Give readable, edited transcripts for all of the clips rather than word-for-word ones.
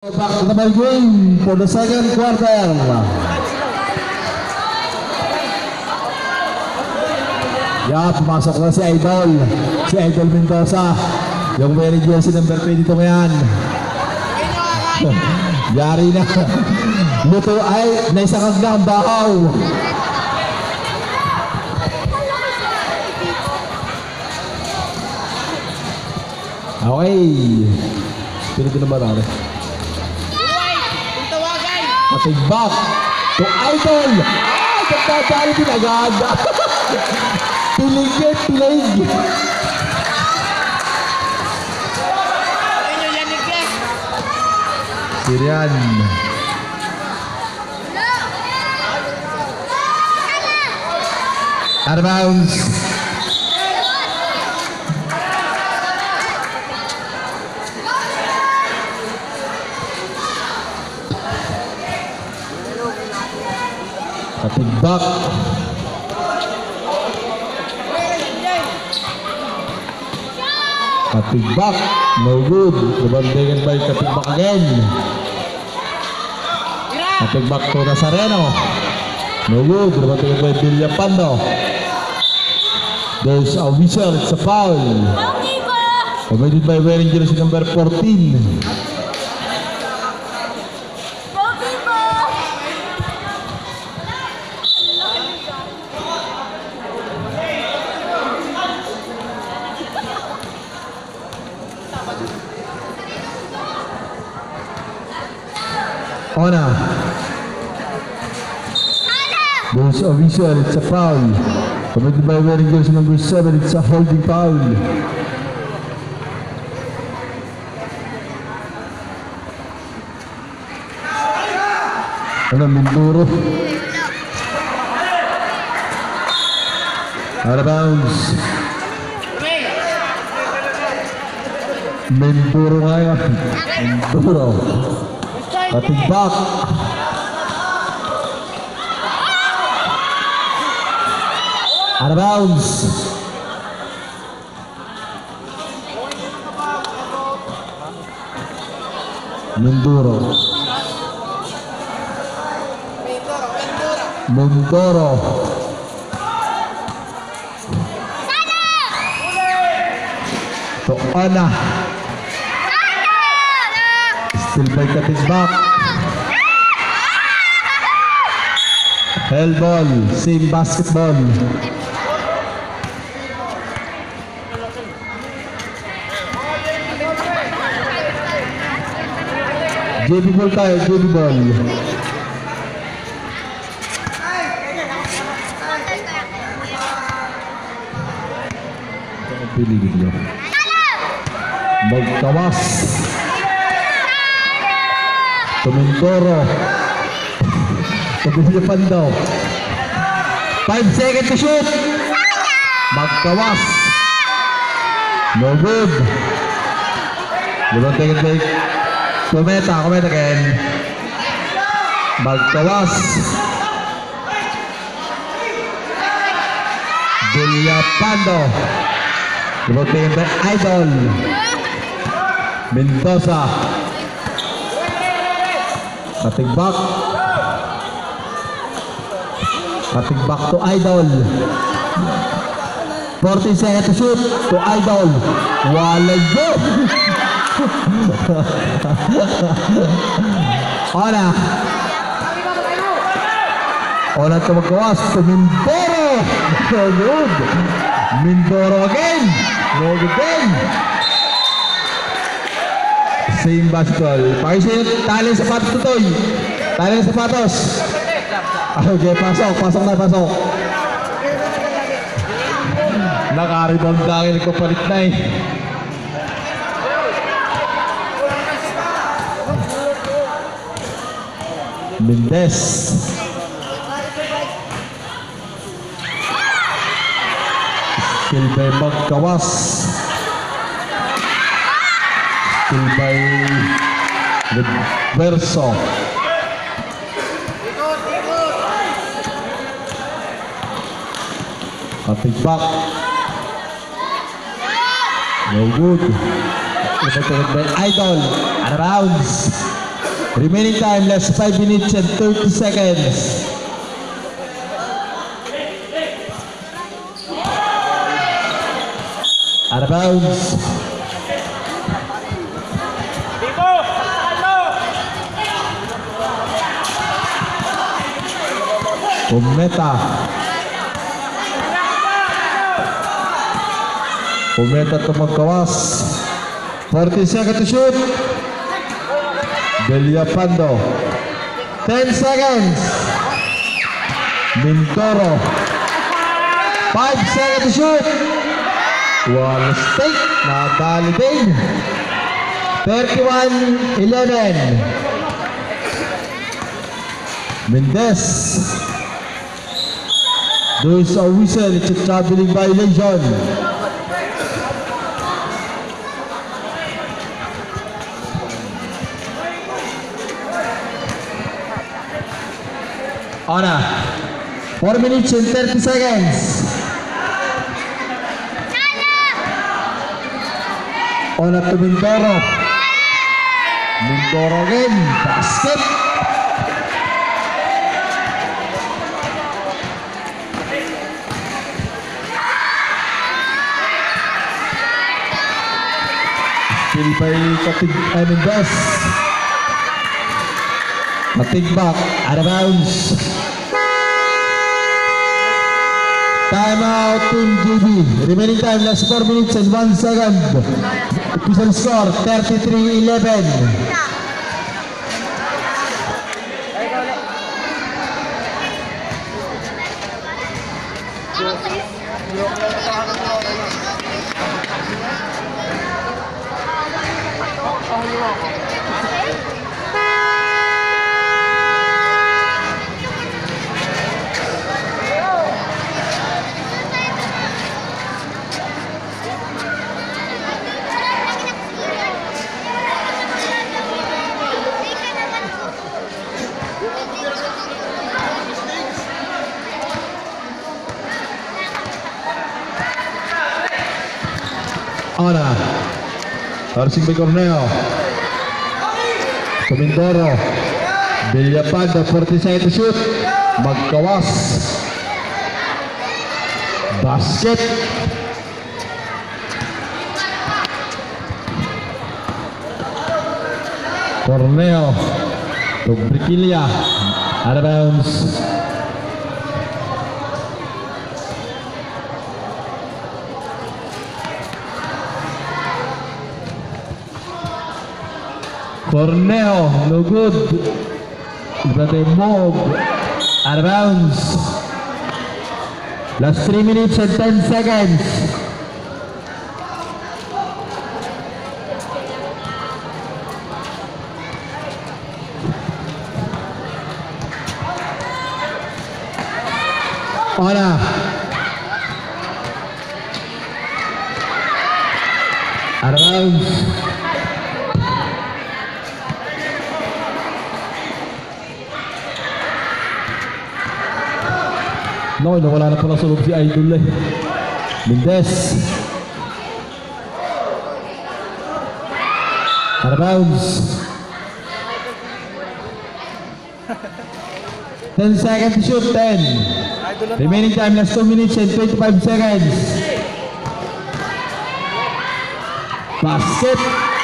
Back to the ball game for the second quarter. Pumasok na si Idol. Si Idol Mendoza. Yung very jersey number 20 dito ngayon. Yari na. Luto ay naisakag na ang bahaw. Okay. Pinito na marami. Patig back to Idol. Nagtatali din agad. Pilig. Sirian. Out of bounds. Katigbak. Katigbak. No good. Nabandagan by Katigbak again. Katigbak to Nazareno. No good. Nabandagan by Villapando. There's a whistle. It's a foul. Committed by wearing jersey number 14. Ona. There's a whistle, it's a foul. Committed by wearing jersey number 7, it's a holding foul. Mindoro. Out of bounds. Mindoro nga yan. Mindoro. Katigbak. Out of bounds. Mindoro. To Ana. Still by Katigbak. Hell ball, same basketball. JB ball tayo, JB ball. Piligid nyo. Magkawas. Tumintoro. Villapando. 5 seconds to shoot. Magkawas. No good. Take it back. Comment again. Magkawas. Villapando. Take it back. Idol. Mendoza. Katigbak. Katigbak to Idol. 14 seconds to shoot to Idol. Walay go. Ona to magkawas to Mindoro. No good. Mindoro again. No good again. Same basketball. Pakisip tali sapatos tutoy. Tali sapatos. Okay, pasok na. Naka-rebound dahil nagpapalit na eh. Mendez. Skill by Magkawas. Skill by Verso. Katigbak. No good. Protected by Idol. Out of bounds. Remaining time, last 5 minutes and 30 seconds. Out of bounds. Umeta to magkawas. 40 seconds to shoot. Villapando. 10 seconds. Mindoro. 5 seconds to shoot. Wall State. Nadali din. 31-11. Mendez. There's a whistle. It's a traveling violation. Ona, 4 minutes and 30 seconds. Ona to Mindoro. Mindoro again. Basket. Still by Mendez. Matigbak, out of bounds. Time out, Team GB. Remaining time, last 4 minutes and 1 second. Official score, 33-11. Ona, Harsing by Corneo. Mindoro. Villapando, 40 seconds to shoot. Magkawas. Basket. Corneo. To Briquilia. Out of bounds. Corneo, no good. But a move. Out of bounds. Last 3 minutes and 10 seconds. Ona. Out of bounds. No, nawala na pala sa loob si Idol eh. Mendez. Out of bounds. 10 seconds to shoot, 10. Remaining time, last 2 minutes and 25 seconds. Basket.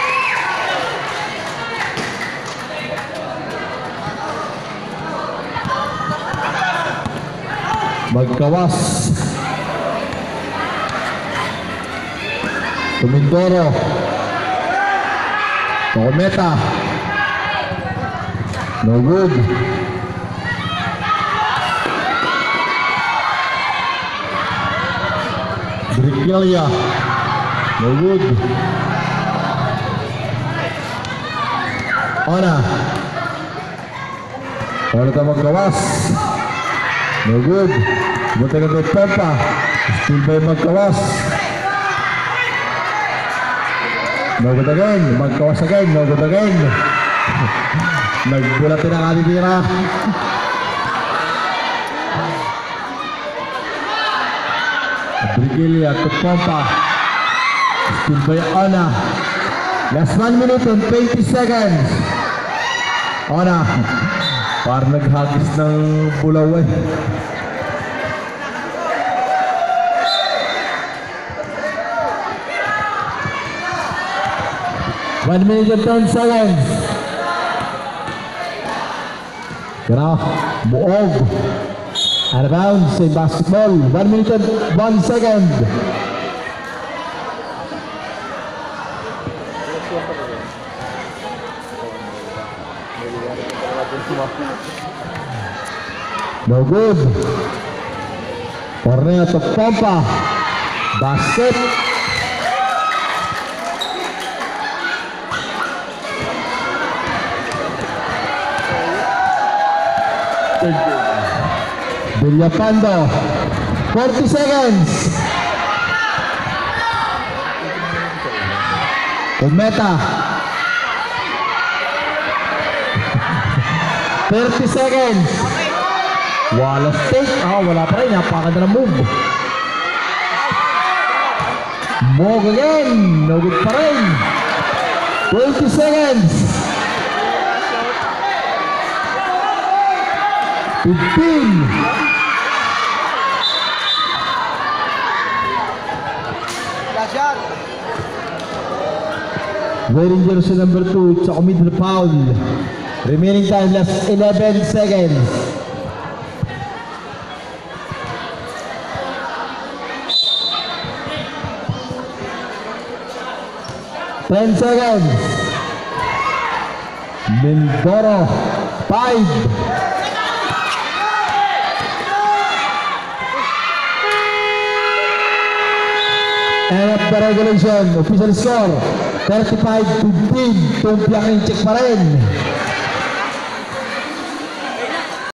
Magkawas. Mindoro. Tometa. No good. Briquilia. No good. Ona. Ona ta magkawas. No good. Buta ka kay Pempa. Still by magkawas. No good again. Magkawas again. No good again. Nagbulatin ang ating tira. Briquilia to Pempa. Still by Ana. Last 1 minute and 20 seconds. O na. Parang naghagis ng bulaw eh. One minute and 10 seconds. Gana, buog. Out of bounds in basketball. 1 minute and 1 second. No good. Cornea to Pompa. Basket. Villapando. 40 seconds. Umeta. 30 seconds. Wala stake. Wala pa rin. Napakaganda ng move. Mog again. No good pa rin. 20 seconds. 15. Wearing jersey number 2, it's a middle foul. Remaining time last 11 seconds. Ten seconds. Mindoro 5. End of the regulation. Official score 35-15. Tumpiang check pa rin.